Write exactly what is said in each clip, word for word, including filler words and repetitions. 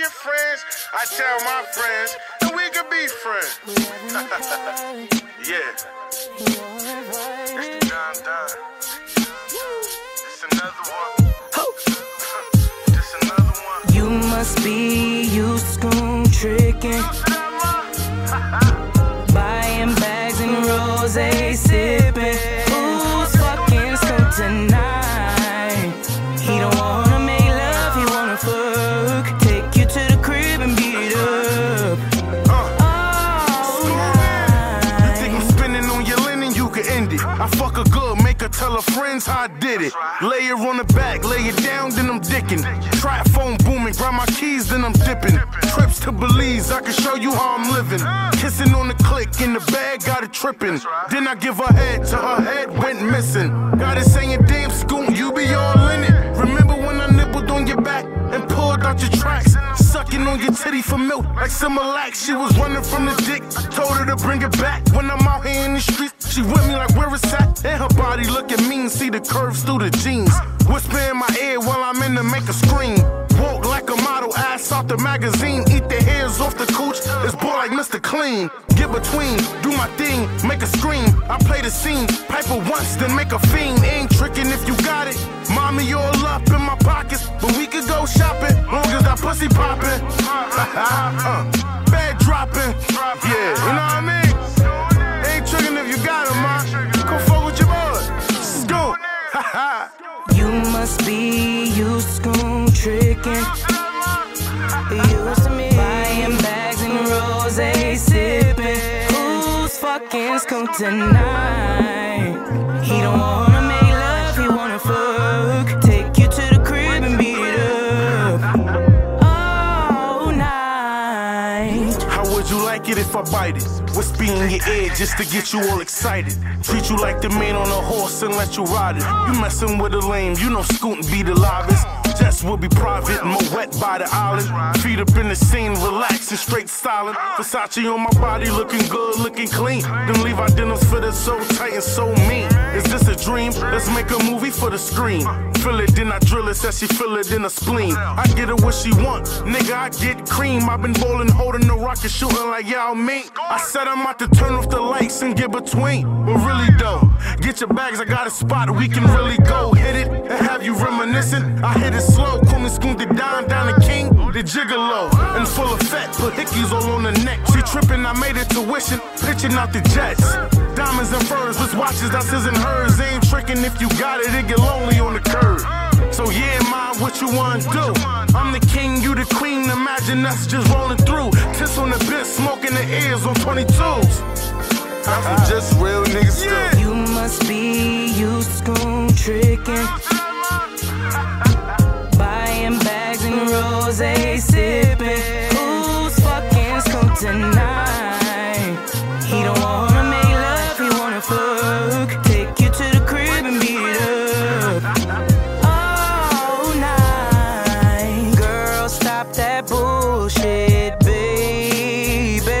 your friends, I tell my friends, and we could be friends. Yeah. It's the Don Don. It's another one. It's another one. You must be used to school tricking, buying bags and rosé sipping. Who's fucking school tonight? He don't wanna make love, he wanna fuck. Take you to the crib and beat it up. Uh, All you think night. I'm spinning on your linen? You can end it. I fuck her good, make her tell her friends how I did it. Lay her on the back, lay it down, then I'm dicking. Trap phone booming, grab my keys, then I'm dipping. Trips to Belize, I can show you how I'm living. Kissing on the click, in the bag, got it tripping. Then I give her head till her head went missing. Got it saying, damn Scoot, you be all in it. Remember when I nibbled on your back and pulled out your tracks? Sucking on your titty for milk like Similac. She was running from the dick, told her to bring it back. When I'm out here in the streets, she with me like where it's at. And her body looking mean, see the curves through the jeans. Whisper in my ear while I'm in to make a scream. Walk like a model, ass off the magazine. Eat the hairs off the cooch, it's boy like Mister Clean. Get between, do my thing, make a scream. I play the scene, pipe her once, then make a fiend. Ain't tricking if you got it. Mommy all up in my pockets, but we could go shopping. Long as that pussy poppin'. uh, bad dropping. Yeah, you know what I mean? Ain't tricking if you got it, man. Come fuck with your boy. Scoot. You must be used to school tricking, used to me, buying bags and rosé sipping. Who's fucking school tonight? He don't wanna make love, he wanna fuck. Take you to the crib and beat it up all night. How would you like it if I bite it? Whisper in your ear just to get you all excited. Treat you like the man on a horse and let you ride it. You messing with a lame, you know Scootin' be the livest. Jets will be private, more wet by the island. Feet up in the scene, relaxing, straight silent. Versace on my body, looking good, looking clean. Them Levi denims fitted so tight and so mean. Is this a dream? Let's make a movie for the screen. Feel it, then I drill it, says she feel it in her spleen. I get her what she want, nigga, I get cream. I've been bowling, holding the rocket, shooting like Yao Ming. I said I'm out to turn off the lights and get between. But really though, get your bags, I got a spot we can really go. Hit it and have you reminiscing. I hit it slow, call me Scoot the Don, down the king, the gigolo. And full of fat, put hickeys all on the neck. She tripping, I made it tuition, pitching out the jets. Diamonds and furs, this watches, that's his and hers. Ain't tricking if you got it, it get lonely on the curb. So yeah, ma, what you wanna do? I'm the king, you the queen, imagine us just rolling through. Tiss on the bit, smoking the ears on twenty-twos. I'm from just real niggas still. You must be used to school tricking, buying bags and rosé sipping. Who's fucking school tonight? He don't wanna make love, he wanna fuck. Take you to the crib and beat it up all night. Girl, stop that bullshit, baby.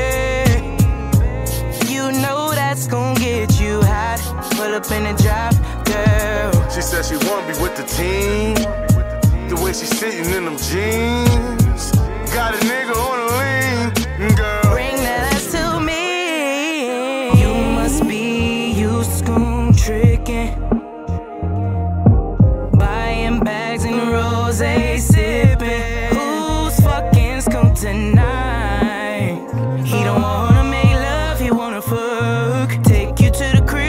You know that's gonna get you hot. Pull up in the drop, girl. She said she wanna be with the team. The way she sitting in them jeans. Got a nigga on the lean, girl. Bring that ass to me. You must be used to school tricking, buying bags and rosé sipping. Who's fucking school tonight? He don't wanna make love, he wanna fuck. Take you to the crib.